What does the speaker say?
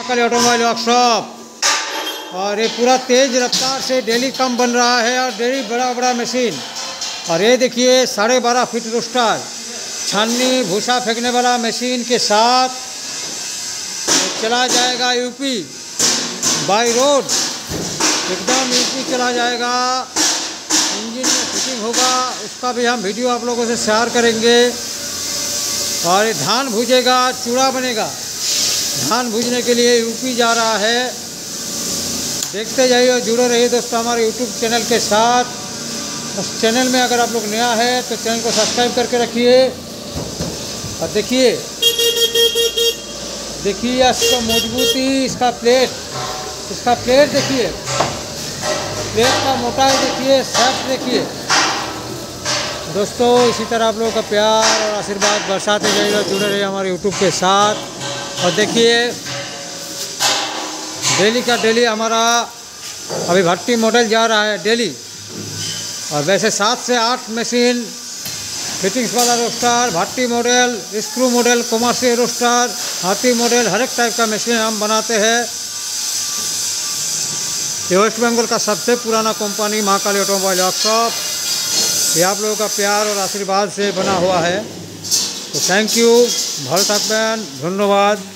Mahakali automobile workshop. और ये पूरा तेज़ रफ्तार से डेली काम बन रहा है और डेली बड़ा बड़ा मशीन। और ये देखिए 12.5 फीट रोस्टर, छाननी भूसा फेंकने वाला मशीन के साथ चला जाएगा यूपी बाई रोड, एकदम यूपी चला जाएगा। इंजन में फिटिंग होगा, उसका भी हम वीडियो आप लोगों से शेयर करेंगे। और ये धान भूजेगा, चूड़ा बनेगा। धान भूजने के लिए यूपी जा रहा है। देखते जाइए और जुड़े रहिए दोस्तों हमारे यूट्यूब चैनल के साथ। उस चैनल में अगर आप लोग नया है तो चैनल को सब्सक्राइब करके रखिए। और देखिए इसका मजबूती, इसका प्लेट देखिए, प्लेट का मोटाई देखिए, शेप देखिए दोस्तों। इसी तरह आप लोगों का प्यार और आशीर्वाद बरसाते जाइए, जुड़े रहिए हमारे यूट्यूब के साथ। और देखिए डेली का डेली हमारा अभी भट्टी मॉडल जा रहा है डेली। और वैसे 7 से 8 मशीन, फिटिंग्स वाला रोस्टर, भट्टी model, screw model, commercial roaster, हाथी मॉडल, हर एक टाइप का मशीन हम बनाते हैं। ये वेस्ट बंगाल का सबसे पुराना कंपनी महाकाली ऑटोमोबाइल वर्कशॉप, ये आप लोगों का प्यार और आशीर्वाद से बना हुआ है। तो थैंक यू, ভালো থাকবেন, ধন্যবাদ।